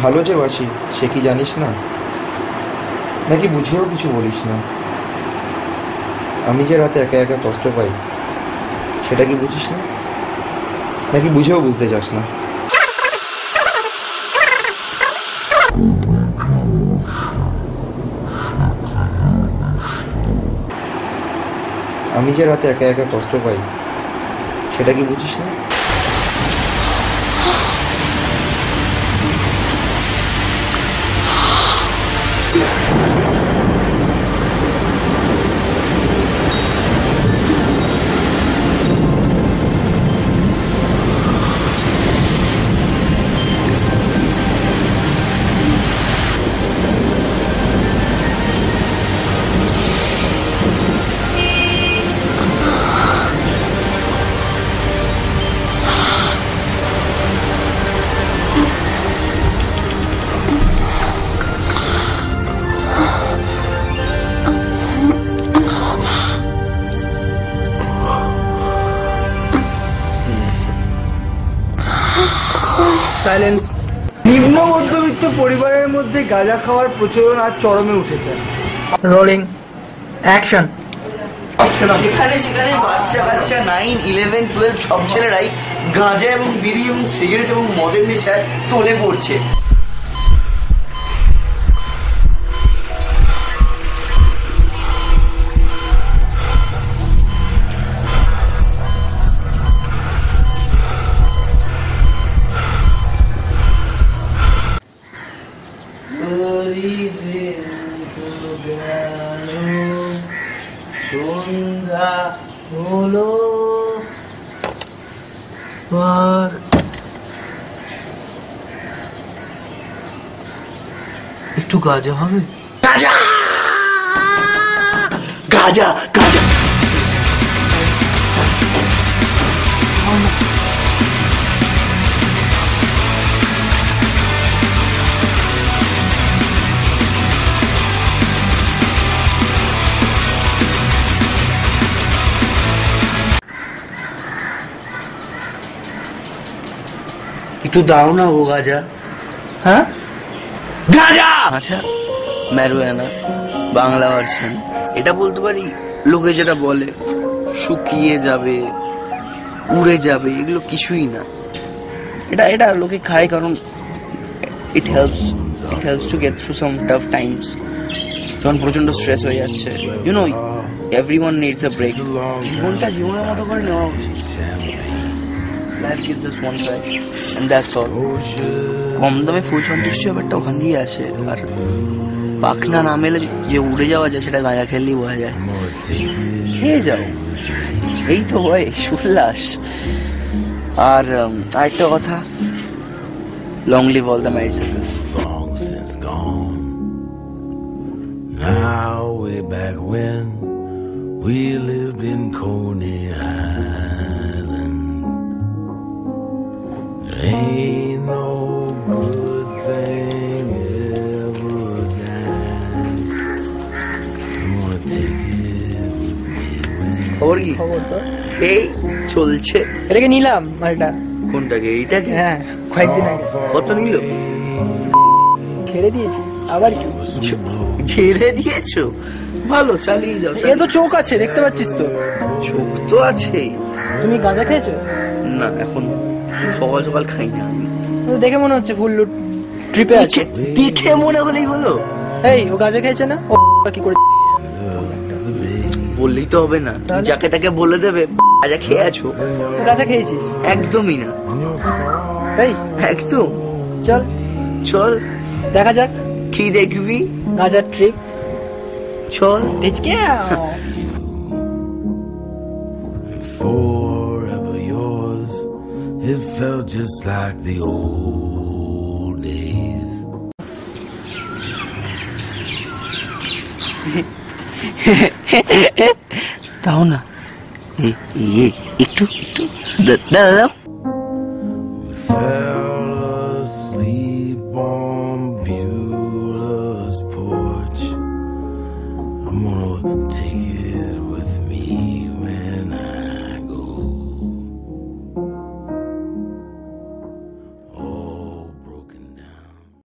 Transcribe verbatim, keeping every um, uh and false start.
ভালো যে বাসি সে কি জানিস না? নাকি বুঝেও কিছু বলিস না? আমি যে রাতে একা একা কষ্ট পাই সেটা কি বুঝিস না? নাকি বুঝেও বুঝতে চাস না? আমি যে রাতে একা একা কষ্ট পাই সেটা কি বুঝিস না? সাইলেন্স। নিম্ন মধ্যবিত্ত পরিবারের মধ্যে গাঁজা খাওয়ার প্রচলন আজ চরমে উঠেছে। Rolling action. সেখানে সেখানে বাচ্চা বাচ্চা নাইন ইলেভেন টুয়েলভ সব ছেলেরাই গাঁজা এবং বিড়ি এবং সিগারেট এবং মদের নেশায় টলে পড়ছে। সন্ধ্যা হলো একটু গাঁজা হবে? গাঁজা গাঁজা গাঁজা একটু দাও না ও গাঁজা। হ্যাঁ গাঁজা। আচ্ছা ম্যারিজুয়ানা বাংলা ভার্সন। এটা বলতে পারি লোকে যেটা বলে শুকিয়ে যাবে উড়ে যাবে, এগুলো কিছুই না। এটা এটা লোকে খায় কারণ it helps it helps to get through some tough times. যখন প্রচন্ড স্ট্রেস হয়ে যাচ্ছে, you know everyone needs a break. জীবনটা জীবনের মতো করে নেওয়া উচিত। Life gives us one try and that's all. কম দামে ফুল সন্তুষ্টি ব্যাপারটা ওখান দিয়ে আসে। আর পাখনা না মেলে যে উড়ে যাওয়া যায় সেটা গাঁজা খেললেই বোঝা যায়। খেয়ে যাও, এই তো হয় উল্লাস। আর আরেকটা কথা, long live all the married circus. Now way back when we lived in Coney Island, ain't no good thing ever dies. I'm gonna take it with me when খবর কি? এই চলছে। এটাকে নিলাম মালটা। কোনটাকে? এইটাকে? হ্যাঁ কয়েকদিন আগে। কত নিল? ছেড়ে দিয়েছি। আবার কি ছেড়ে দিয়েছো? ভালো, চালিয়ে যাও। এ তো চোখ আছে, দেখতে পাচ্ছিস তো। চোখ তো আছেই। তুমি গাঁজা খেয়েছো? না, এখন সকাল সকাল খাই না। দেখে মনে হচ্ছে ফুল ট্রিপে আছে। দেখে মনে হলেই হলো। এই ও গাঁজা খেয়েছে না? ও কি করে বললেই তো হবে না, যাকে তাকে বলে দেবে গাঁজা খেয়ে আছো। গাঁজা খেয়েছিস? একদমই না। এই একদম। চল চল দেখা যাক কি দেখবি। গাঁজার ট্রিক। চল। forever yours, it felt just like the old days. দাও না, একটু একটু দাও।